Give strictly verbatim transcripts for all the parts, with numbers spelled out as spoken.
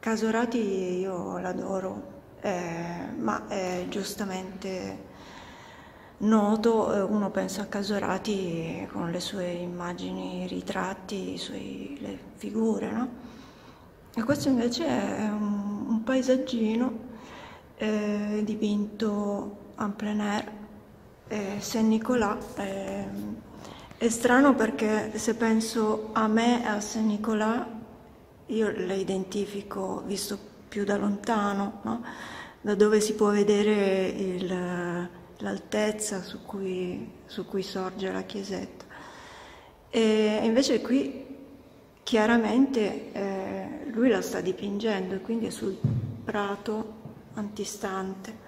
Casorati io l'adoro, eh, ma è giustamente noto, eh, uno pensa a Casorati con le sue immagini, i ritratti, i suoi, le figure, no? E questo invece è un, un paesaggino eh, dipinto en plein air, eh, Saint-Nicolas. Eh, è strano perché se penso a me e a Saint-Nicolas, io le identifico, visto più da lontano, no? Da dove si può vedere il- l'altezza su cui, su cui sorge la chiesetta. E invece qui chiaramente eh, lui la sta dipingendo e quindi è sul prato antistante.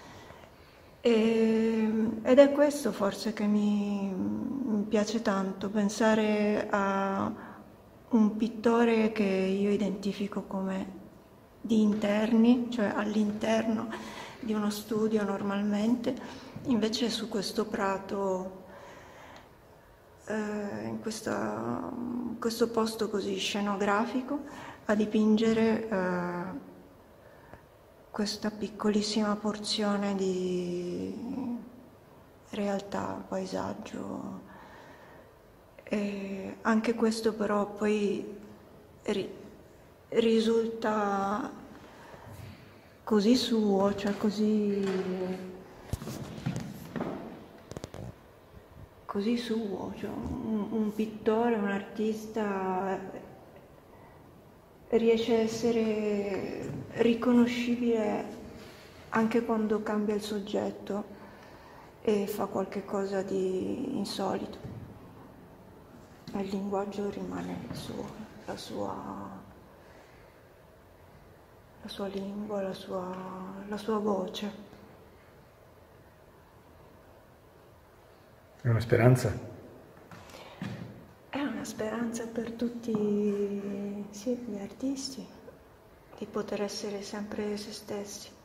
E, ed è questo forse che mi, mi piace tanto, pensare a un pittore che io identifico come di interni, cioè all'interno di uno studio normalmente, invece su questo prato, eh, in questa, questo posto così scenografico, a dipingere eh, questa piccolissima porzione di realtà, paesaggio. E anche questo però poi ri- risulta così suo, cioè così, così suo, cioè un, un pittore, un artista riesce a essere riconoscibile anche quando cambia il soggetto e fa qualche cosa di insolito. Il linguaggio rimane il suo, la sua, la sua lingua, la sua, la sua voce. È una speranza? È una speranza per tutti, sì, gli artisti di poter essere sempre se stessi.